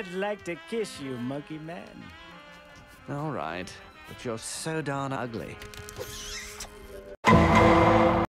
I'd like to kiss you, monkey man. All right, but you're so darn ugly.